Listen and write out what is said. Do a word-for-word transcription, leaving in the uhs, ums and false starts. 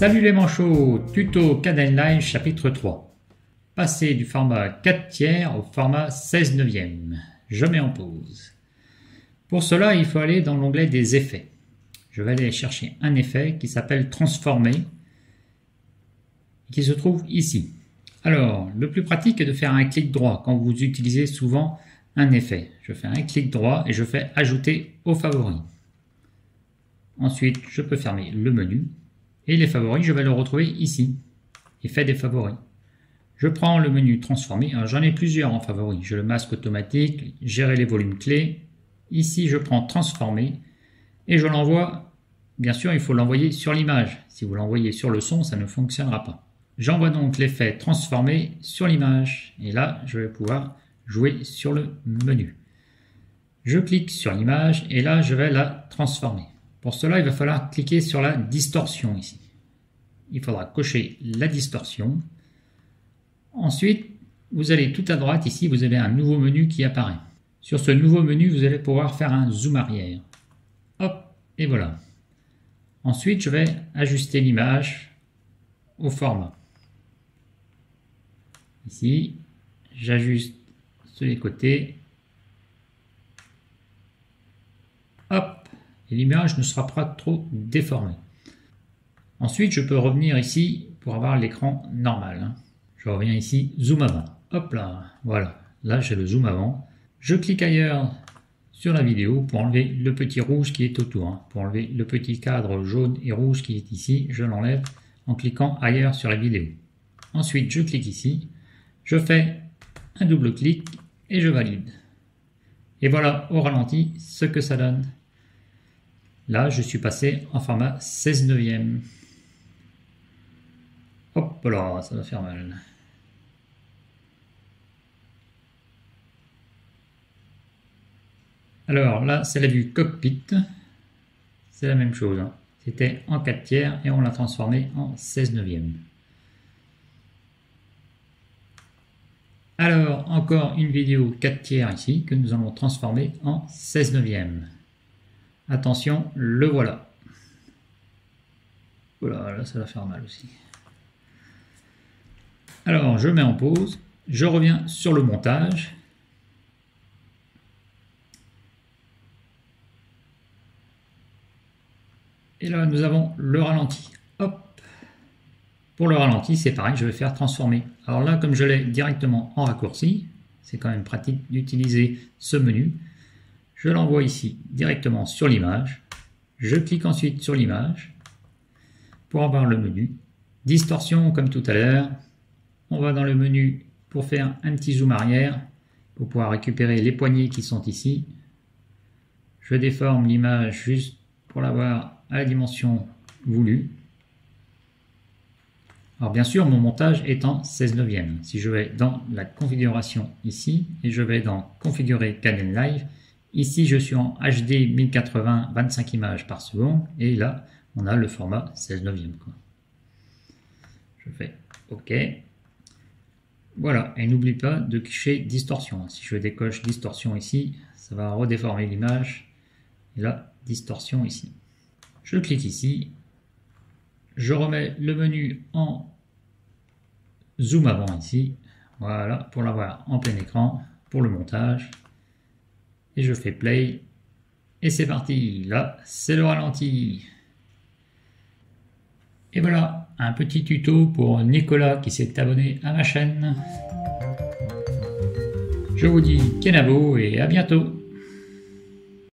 Salut les manchots, tuto Kdenlive chapitre trois. Passer du format quatre tiers au format seize neuvième. Je mets en pause. Pour cela, il faut aller dans l'onglet des effets. Je vais aller chercher un effet qui s'appelle transformer, qui se trouve ici. Alors, le plus pratique est de faire un clic droit quand vous utilisez souvent un effet. Je fais un clic droit et je fais ajouter aux favoris. Ensuite, je peux fermer le menu. Et les favoris, je vais le retrouver ici. Effet des favoris. Je prends le menu transformer. Alors j'en ai plusieurs en favoris. J'ai le masque automatique, gérer les volumes clés. Ici, je prends transformer et je l'envoie. Bien sûr, il faut l'envoyer sur l'image. Si vous l'envoyez sur le son, ça ne fonctionnera pas. J'envoie donc l'effet transformer sur l'image. Et là, je vais pouvoir jouer sur le menu. Je clique sur l'image et là, je vais la transformer. Pour cela, il va falloir cliquer sur la distorsion ici. Il faudra cocher la distorsion. Ensuite, vous allez tout à droite ici, vous avez un nouveau menu qui apparaît. Sur ce nouveau menu, vous allez pouvoir faire un zoom arrière. Hop, et voilà. Ensuite, je vais ajuster l'image au format. Ici, j'ajuste sur les côtés. Hop. Et l'image ne sera pas trop déformée. Ensuite, je peux revenir ici pour avoir l'écran normal. Je reviens ici, zoom avant. Hop là, voilà. Là, j'ai le zoom avant. Je clique ailleurs sur la vidéo pour enlever le petit rouge qui est autour. Pour enlever le petit cadre jaune et rouge qui est ici, je l'enlève en cliquant ailleurs sur la vidéo. Ensuite, je clique ici. Je fais un double clic et je valide. Et voilà au ralenti ce que ça donne. Là, je suis passé en format seize neuvième. Hop là, ça va faire mal. Alors là, c'est la vue cockpit. C'est la même chose. Hein. C'était en quatre tiers et on l'a transformé en seize neuvième. Alors, encore une vidéo quatre tiers ici que nous allons transformer en seize neuvième. Attention, le voilà. Voilà, là ça va faire mal aussi. Alors, je mets en pause. Je reviens sur le montage. Et là, nous avons le ralenti. Hop. Pour le ralenti, c'est pareil, je vais faire transformer. Alors là, comme je l'ai directement en raccourci, c'est quand même pratique d'utiliser ce menu. Je l'envoie ici directement sur l'image. Je clique ensuite sur l'image pour avoir le menu. Distorsion comme tout à l'heure. On va dans le menu pour faire un petit zoom arrière pour pouvoir récupérer les poignées qui sont ici. Je déforme l'image juste pour l'avoir à la dimension voulue. Alors bien sûr, mon montage est en seize neuvième. Si je vais dans la configuration ici et je vais dans configurer Kdenlive, ici, je suis en H D mille quatre-vingts, vingt-cinq images par seconde. Et là, on a le format seize neuvième. Je fais OK. Voilà. Et n'oublie pas de cocher distorsion. Si je décoche distorsion ici, ça va redéformer l'image. Et là, distorsion ici. Je clique ici. Je remets le menu en zoom avant ici. Voilà. Pour l'avoir en plein écran. Pour le montage. Et je fais play. Et c'est parti. Là, c'est le ralenti. Et voilà, un petit tuto pour Nicolas qui s'est abonné à ma chaîne. Je vous dis kenavo et à bientôt.